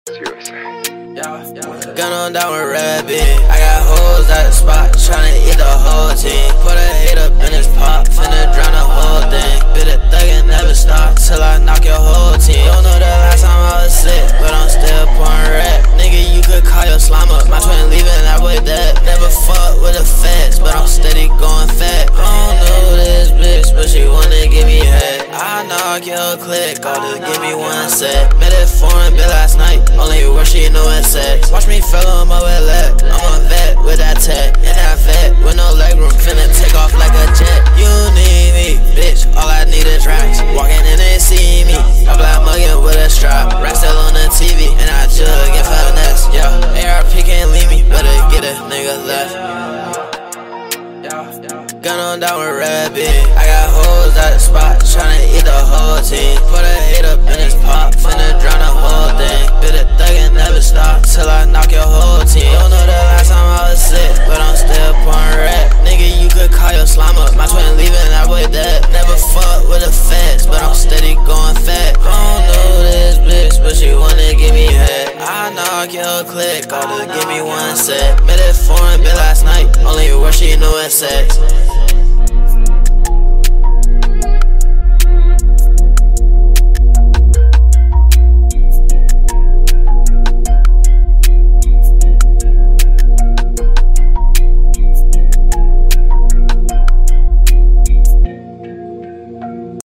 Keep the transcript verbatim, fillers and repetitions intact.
Gun on down with rabbit. I got hoes at the spot, tryna eat the whole team. Put a hate up in his pot, finna drown the whole thing. Bit a thug and never stop till I knock your whole team. Don't know the last time I was sick, but I'm still pouring rap. Nigga, you could call your slime up. My twin leaving, that boy dead. Never fuck with the feds, but I'm steady going fat. I don't know this bitch, but she wanna give me head. I knock your click, all just give me one set. Met it foreign bit last night, only where she know it's sex. Watch me fill on my leg, I'm a vet with that tech. And that vet with no leg room, finna take off like a jet. You need me, bitch, all I need is racks. Walking in and see me, a black muggin' with a strap. Rack still on the T V, and I jug and finesse. Yeah, A R P can't leave me, better get a nigga left. Gun on down with rabbit. I got hoes at the spot, tryna eat the whole team. Put a hate up in his pot, finna drown the whole thing. Bit a thug and never stop till I knock your whole team. Don't know the last time I was sick, but I'm still pouring rap. Nigga, you could call your slime up. My twin leaving, that boy dead. Never fuck with the feds, but I'm steady going fat. I don't know this bitch, but she wanna give me head. I knock your click, all just give me one set. Met it foreign bit last night, only where she know it's sex.